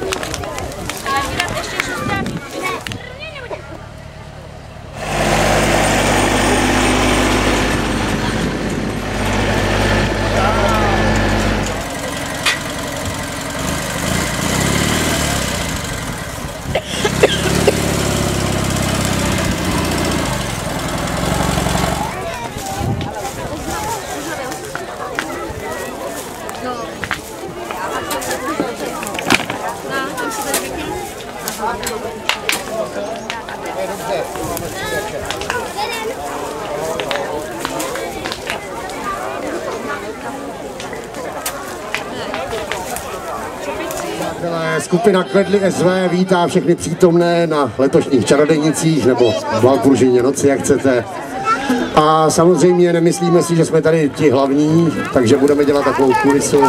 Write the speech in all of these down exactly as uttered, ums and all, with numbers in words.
Skupina Kvedly S V vítá všechny přítomné na letošních čarodějnicích nebo Valpuržině noci, jak chcete. A samozřejmě nemyslíme si, že jsme tady ti hlavní, takže budeme dělat takovou kulisu.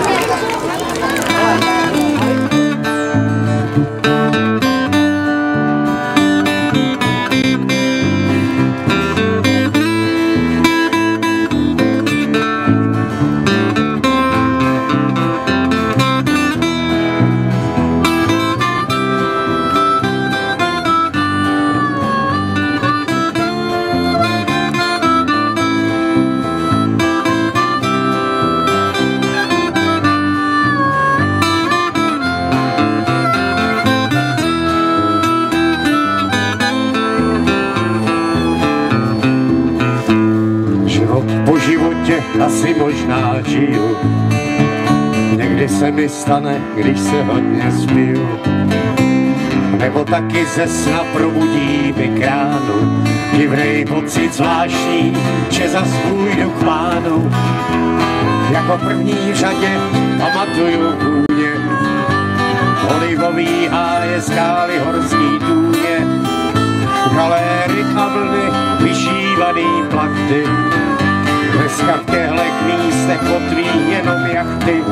Asi možná žiju, někdy se mi stane, když se hodně spiju, nebo taky ze sna probudí mi kránu, divnej pocit zvláštní, že zas půjdu k pánu. Jako první v řadě pamatuju vůně, olivový háje, skály, horský tůně, galéry a vlny, vyšívaný plachty. Dneska v těhlek místech potví jenom jachty.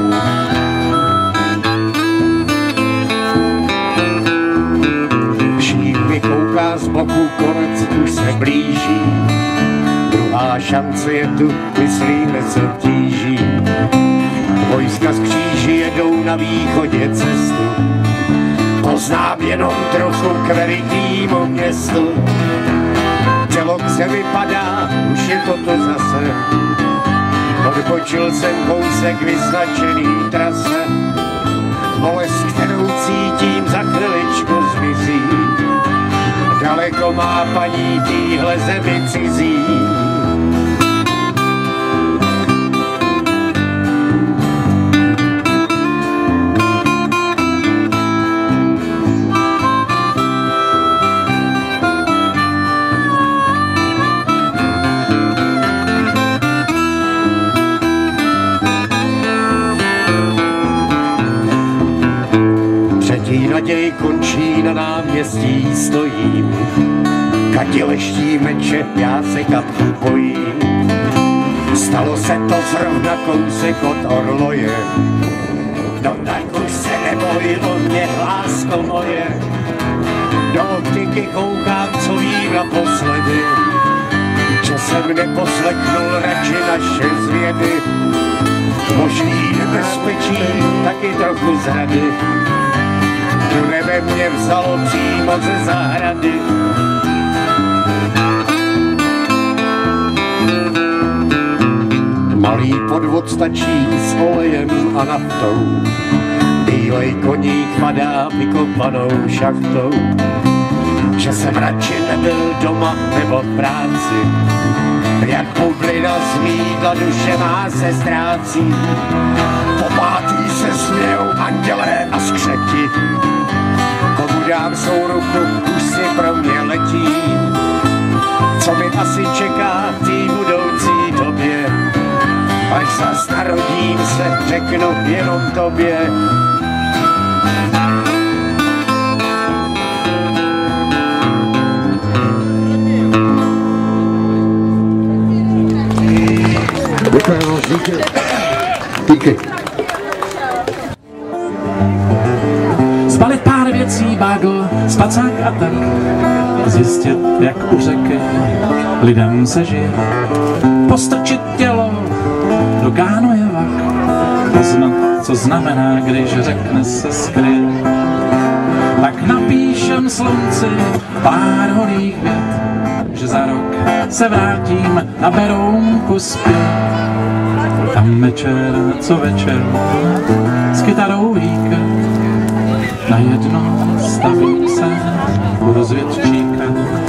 Šíp mi kouká z boku, konec už se blíží. Druhá šance je tu, myslíme, co tíží. Vojska z kříži jedou na východě cestu. Poznám jenom trochu k velikýmu městu. Čelok se vypadá, už je to to zase. Odbočil jsem kousek vyznačený trase. Bolest, kterou cítím, za chviličku zmizí. Daleko má paní týhle zemi cizí. Naděj končí, na náměstí stojím. Kati leští meče, já se kapku bojím. Stalo se to zrovna kousek od orloje. No tak už se neboj o mě, lásko moje. Do optiky koukám, co vím naposledy. Že jsem neposlechnul radši naše zvědy. Možný nebezpečí, taky trochu zrady. Tu nebe mě vzalo přímo ze zahrady. Malý podvod stačí s olejem a naftou. Bílej koník padá vykopanou šachtou. Že jsem radši nebyl doma nebo v práci. Jak bublina z mýdla duše má se ztrácí. Po pátý se smějou andělé a skřeti. Komu dám svou ruku, už si pro mě letí. Co mi asi čeká v té budoucí době. Až zas narodím se, řeknu jenom tobě. Děkujeme, díky. Díky. Zbalit pár věcí, bagl, spacák a tak. Zjistit, jak u řeky lidem se žije. Postrčit tělo do kánoje vach. Poznat, co znamená, když řekne se skryt. napíšem slunci pár holých vět, že za rok se vrátím na Berounku zpět. Tam večer, co večer, s kytarou hýka, najednou stavím se u rozvědčíka.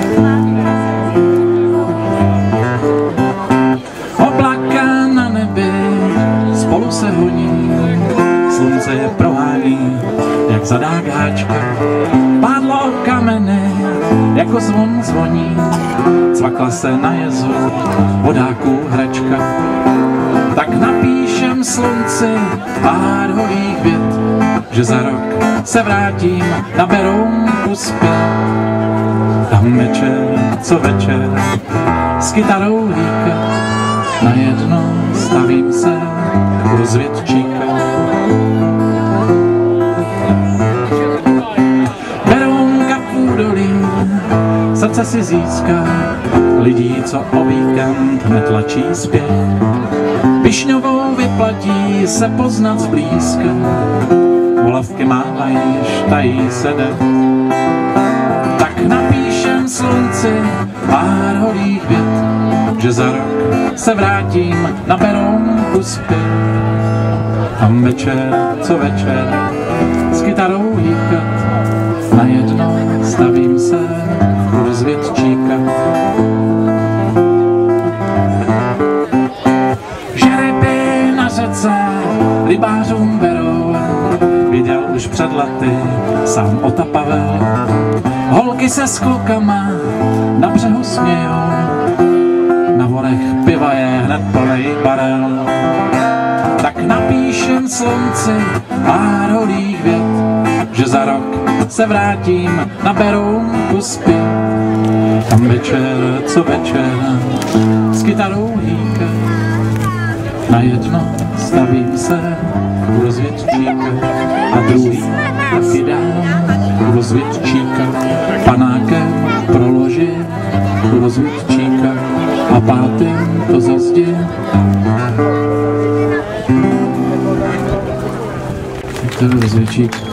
Oblaka na nebi spolu se honí, slunce je prohání, jak zadák háčka. Pádlo kameny, jako zvon zvoní, cvakla se na jezu vodáků hračka. Tak napíšem slunci pár holých vět, že za rok se vrátím na Berounku zpět. Tam večer, co večer, s kytarou hýka, najednou stavím se u rozvědčíka. Berounka v údolí, srdce si získá lidí, co o víkend netlačí zpět. Višňovou vyplatí se poznat zblízka, volavky mávají, štají se jde. Tak napíšem slunci pár holých vět, že za rok se vrátím na Berounku zpět. Tam večer, co večer, s kytarou hýkat, najednou stavím se u rozvědčíka. Žeryby na řece rybářům berou, viděl už před lety sám Ota Pavel. Holky se s klukama na břehu smějou, na vorech piva je hned plnej barel. Tak napíšem slunci pár holých vět, že za rok se vrátím na Berounku zpět. Tam večer, co večer, s kytarou hýka, najednou stavím se u rozvědčíka. A druhý taky dál u rozvědčíka, panákem proloží u rozvědčíka a pátým to za zdi. Tak to je rozvědčík.